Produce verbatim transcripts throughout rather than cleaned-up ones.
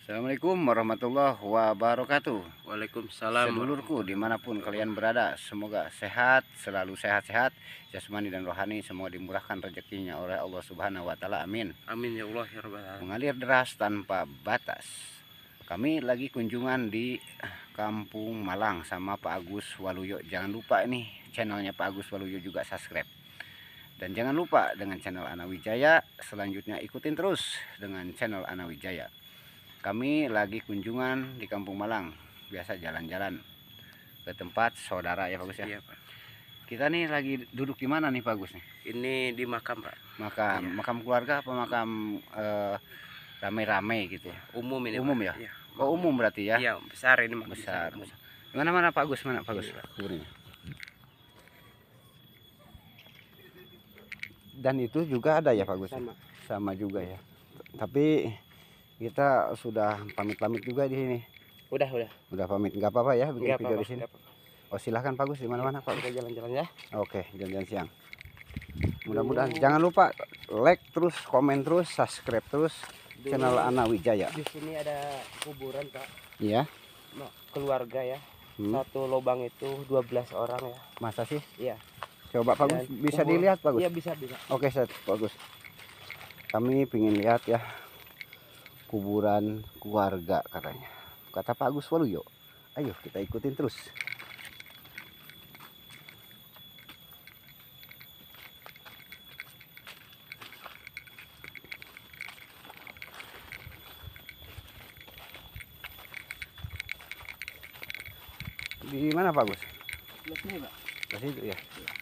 Assalamualaikum warahmatullahi wabarakatuh. Waalaikumsalam. Sedulurku dimanapun kalian berada, semoga sehat, selalu sehat-sehat, jasmani dan rohani, semua dimurahkan rezekinya oleh Allah Subhanahu wa Ta'ala. Amin. Amin ya Allah ya Rabbal alamin. Mengalir deras tanpa batas. Kami lagi kunjungan di Kampung Malang sama Pak Agus Waluyo. Jangan lupa ini channelnya Pak Agus Waluyo juga subscribe. Dan jangan lupa dengan channel Ana Wijaya, selanjutnya ikutin terus dengan channel Ana Wijaya. Kami lagi kunjungan di Kampung Malang, biasa jalan-jalan ke tempat saudara ya Pak Gus ya. Iya, Pak. Kita nih lagi duduk di mana nih Pak Gus nih? Ini di makam, Pak. Makam, Iya. makam keluarga apa makam eh, rame-rame gitu? Umum ini, Umum Pak. ya? Iya. Oh umum berarti ya? Iya, besar ini makam Besar. umum. besar. Mana mana Pak Gus, mana Pak Gus? Ini, Pak. Kuburnya. Dan itu juga ada ya Pak Gus? Sama. Sama juga ya. Tapi kita sudah pamit-pamit juga di sini. Udah, udah. Udah pamit, nggak apa-apa ya bikin Nggak video apa-apa, di sini. nggak apa-apa. Oh silahkan Pak Gus, di mana-mana Pak. Kita jalan-jalan ya. Oke, jalan-jalan siang. Mudah-mudahan jangan lupa like terus, komen terus, subscribe terus Di- channel Ana Wijaya. Di sini ada kuburan, Pak. Iya. No, keluarga ya. Hmm. Satu lubang itu dua belas orang ya. Masa sih? Iya. Coba Pak Gus Dan bisa kubur- dilihat Pak Gus. Iya, bisa, bisa. Oke, set Pak Gus. Kami pingin lihat ya kuburan keluarga katanya. Kata Pak Agus Waluyo. Ayo kita ikutin terus. Di mana Pak Gus? Lihat nih, Pak. Di situ ya.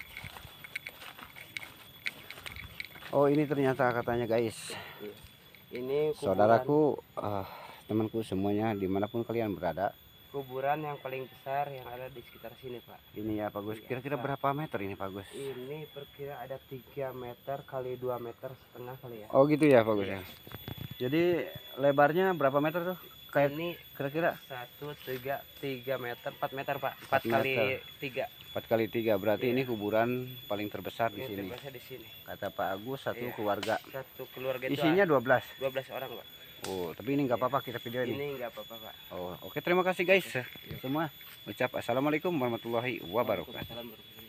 Oh ini ternyata katanya guys. Ini kuburan, Saudaraku, ah, temanku semuanya dimanapun kalian berada. kuburan yang paling besar yang ada di sekitar sini, Pak. Ini ya Pak Gus. Kira-kira berapa meter ini Pak Gus? Ini perkira ada tiga meter kali dua meter setengah kali ya. Oh gitu ya Pak Gus ya. Jadi lebarnya berapa meter tuh? Kayak Ini kira-kira satu tiga tiga meter empat meter, Pak. Empat Empat kali meter. tiga. empat kali tiga. Berarti Iya. ini kuburan paling terbesar di Ini sini. terbesar di sini. Kata Pak Agus satu Iya. keluarga. Satu keluarga itu Isinya dua belas. dua belas orang, Pak. Oh, tapi ini nggak apa-apa kita video ini. Ini enggak apa-apa, Pak. Oh, oke terima kasih guys semua. Ucap assalamualaikum warahmatullahi wabarakatuh. Waalaikumsalam warahmatullahi wabarakatuh.